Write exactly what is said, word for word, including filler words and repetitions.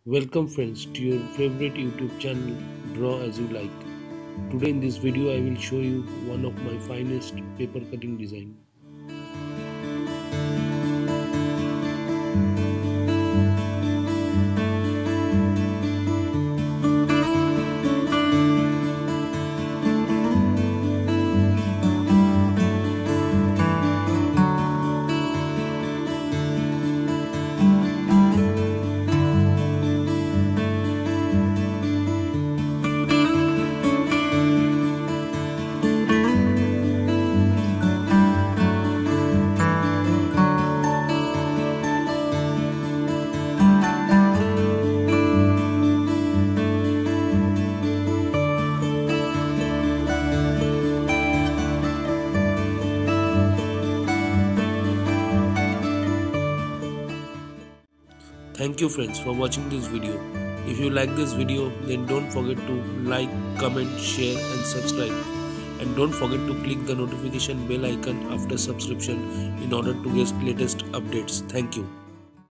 Welcome friends to your favorite YouTube channel Draw As You Like. Today in this video I will show you one of my finest paper cutting design. Thank you friends for watching this video. If you like this video then don't forget to like, comment, share and subscribe. And don't forget to click the notification bell icon after subscription in order to get latest updates. Thank you.